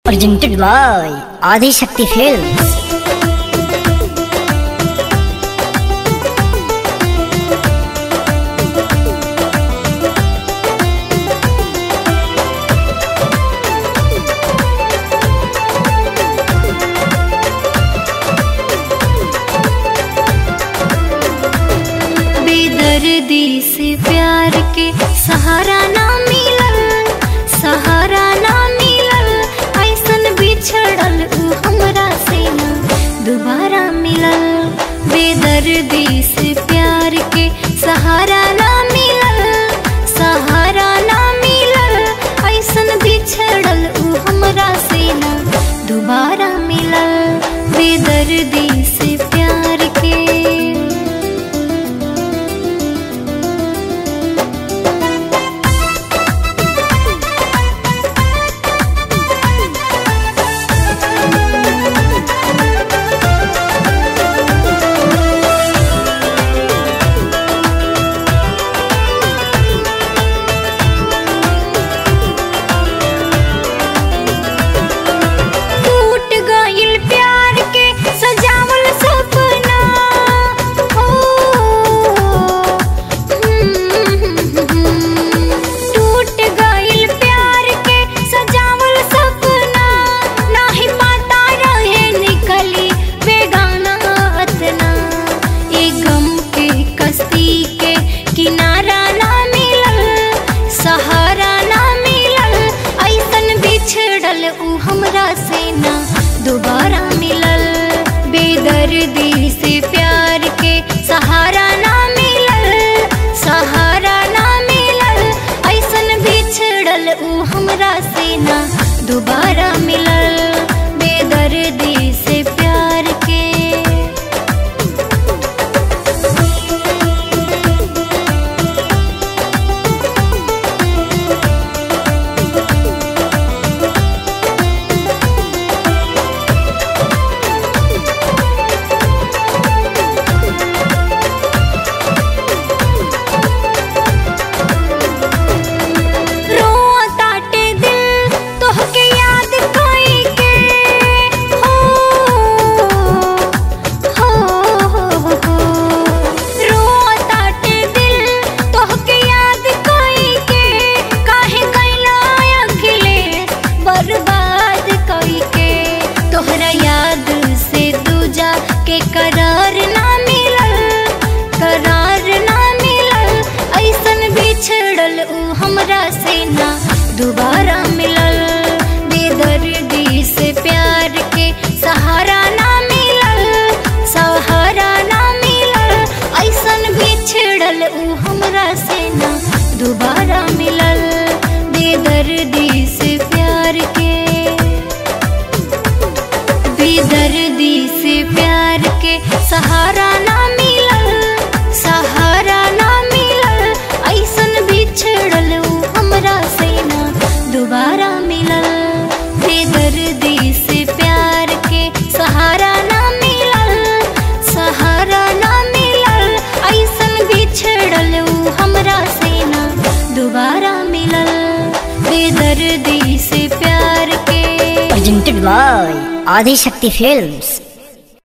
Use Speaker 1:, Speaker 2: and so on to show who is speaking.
Speaker 1: Presented by Adi Shakti Films.
Speaker 2: बेदर्दी से प्यार के सहारा ना मिलल, सहारा ना मिलल, ऐसन बिछड़ल उ हमरा से ना दोबारा मिलल। बेदर्दी से प्यार के सहारा ना मिलल, सहारा ना मिलल, ऐसन बिछड़ल उ हमरा से ना दोबारा मिलल। बेदर्दी से प्यार के किनारा ना मिलल, सहारा ना मिलल, ऐसन बिछड़ल उ हमरा से ना दोबारा मिलल। बेदर्दी से प्यार के सहारा ना मिलल, सहारा ना मिलल, ऐसन बिछड़ल उ हमरा से ना दोबारा मिलल। बेदर्दी से प्यार के के करार ना मिलल, करार ना मिलल, ऐसन बिछड़ल उ हमरा से ना दोबारा मिलल। बेदर्दी से प्यार के सहारा ना मिलल, सहारा ना मिलल, ऐसन बिछड़ल उ हमरा से ना दोबारा मिलल। बेदर्दी से प्यार के बेदर्दी से प्यार के सहारा ना मिलल, सहारा ना मिलल, ऐसन बिछड़ल उ हमरा से ना दोबारा मिलल। बेदर्दी से प्यार के सहारा ना मिलल, सहारा ना मिलल, ऐसन बिछड़ल उ हमरा से ना दोबारा मिलल। बेदर्दी से प्यार के
Speaker 1: Presented by Adi Shakti Films.